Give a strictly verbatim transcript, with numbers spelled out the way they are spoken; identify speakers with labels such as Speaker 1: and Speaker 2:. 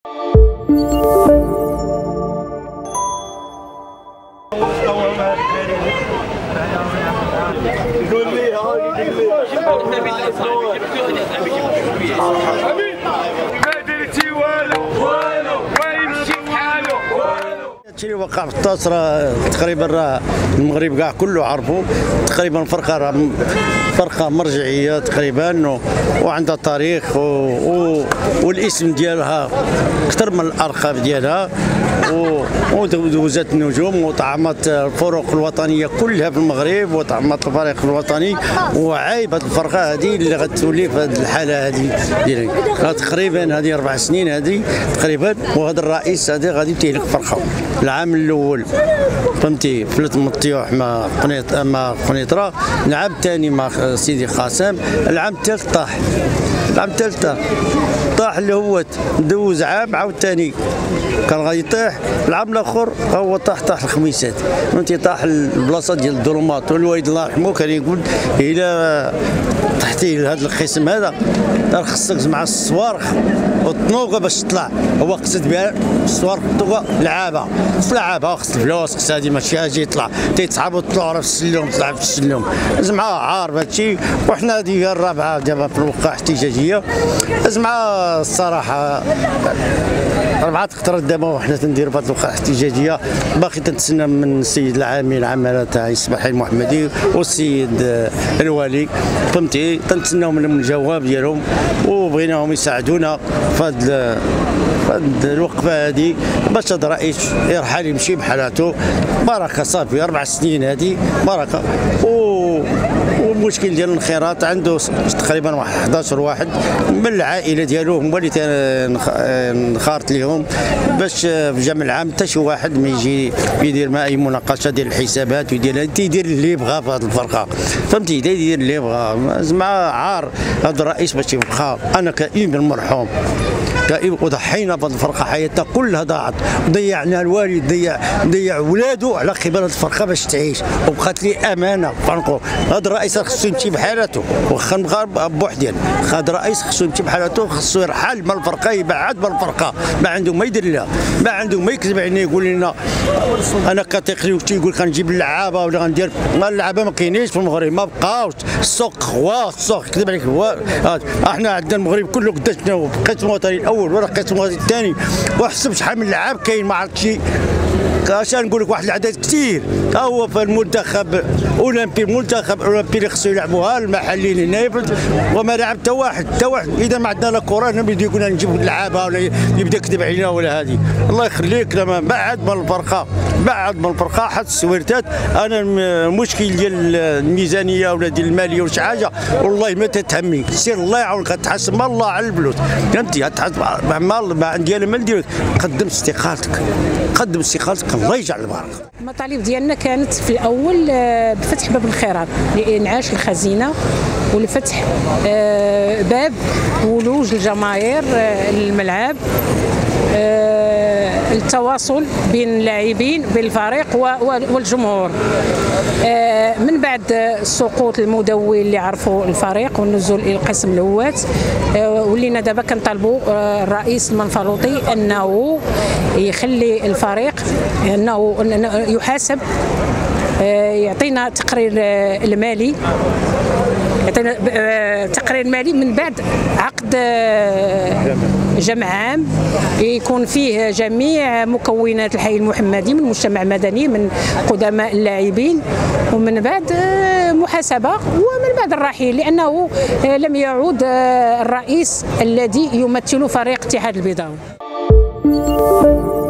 Speaker 1: هادشي اللي وقع في الطاس راه تقريبا راه المغرب كاع كله عرفوا تقريبا. فرقه راه فرقه مرجعيه تقريبا وعندها تاريخ و... و... والاسم ديالها اكثر من الارقام ديالها و... ودوزات النجوم وطعمت الفرق الوطنيه كلها في المغرب وطعمت الفريق الوطني. وعايب هذه الفرقه هذه اللي غتولي في هذه الحاله هذه ديالي تقريبا هذه اربع سنين هذه تقريبا. وهذا الرئيس هذا غادي تهلك الفرقه. العام الاول فهمتي فلت من الطيوح مع قنيط مع قنيطره، العام الثاني مع سيدي قاسم، العام الثالث طاح. العام الثالث طاح اللي هو دوز عام عاوتاني كان غادي يطيح. العام الاخر هو طاح طاح الخميسات فهمتي. طاح البلاصه ديال الظلمات. والوالد الله يرحمه كان يقول الى تحتي لهذا القسم هذا راه خصك تجمع الصواريخ والطنوقه باش تطلع. هو قصد بها الصواريخ والطنوقه لعابه خص لعابه خص الفلوس خص هذه ماشي اجي يطلع تيتصحابوا يطلعوا راه في السلم طلع في السلم زعما عارف هادشي. وحنا هذه الرابعه دابا في الوقائع الاحتجاجيه زعما الصراحه أربعة خطرات دابا وحنا تنديروا في هذه الوقائع الاحتجاجيه. باقي تنتسنى من السيد العامل العماله تاع الصباحي المحمدي والسيد الوالي فهمتي. تنتسناو منهم الجواب ديالهم وبغيناهم يساعدونا في هذه الوقفه هذه باش هذا الرئيس يرحل يمشي بحالاته. بركه صافي اربع سنين هذه بركه. و والمشكل ديال الانخراط عنده تقريبا واحد احد عشر واحد من العائله ديالو هما اللي انخرط لهم باش في الجمع العام حتى شي واحد ما يجي يدير ما اي مناقشه ديال الحسابات ويدير تيدير اللي بغا في هذه الفرقه فهمتي. تيدير اللي بغا زعما عار هذا الرئيس باش يبقى. انا كئيب المرحوم كئيب وضحينا في هذه الفرقه حياتنا كلها ضاعت. ضيعنا الوالد ضيع ضيع ولادو على قبل هذه الفرقه باش تعيش وبقات لي امانه فرنقو. هذا الرئيس خصو يمشي بحالته واخا نبقى بوحدين. هذا الرئيس خصو يمشي بحالته خصو يرحل من الفرقه يبعد من الفرقه. ما عنده ما يدير لها ما عنده ما يكذب علينا يقول لنا انا كتقري يقول كنجيب اللعابه ولا غندير. اللعابه ما كاينينش في المغرب ما بقاوش. السوق خوا السوق يكذب عليك هو. احنا عندنا المغرب كله قداشنا القسم الوطني الاول ولا القسم الوطني الثاني وحسب شحال من لعاب كاين ما عرفت شي. اش نقول لك واحد العدد كثير. ها هو في المنتخب اولمبي المنتخب الاولمبي اللي خصو يلعبوها المحليين هنا وما لعب حتى واحد حتى واحد. اذا ما عندنا لا كره نبدا يقول نجيب اللعابه ولا يبدا يكذب علينا ولا هذه. الله يخليك لما بعد من الفرقه بعد من الفرقه حتى السويرتات. انا المشكل ديال الميزانيه ولا ديال الماليه ولا شي حاجه والله ما تتهمني. سير الله يعاونك تحاسب مع الله على الفلوس فهمتي. ما عندي انا ما ندير. قدم استقالتك قدم استقالتك الله يجعل البركه.
Speaker 2: المطالب ديالنا كانت في الاول بفتح باب الانخراط لانعاش الخزينه ولفتح باب ولوج الجماهير الملعب التواصل بين اللاعبين بين الفريق والجمهور. من بعد السقوط المدوي اللي عرفوا الفريق والنزول الى القسم الاوات ولينا دابا كنطالبوا الرئيس المنفلوطي انه يخلي الفريق انه يحاسب يعطينا تقرير المالي يعطينا تقرير مالي من بعد عقد جمع عام يكون فيه جميع مكونات الحي المحمدي من المجتمع المدني من قدماء اللاعبين ومن بعد محاسبه ومن بعد الرحيل لانه لم يعود الرئيس الذي يمثل فريق اتحاد البيضاوي.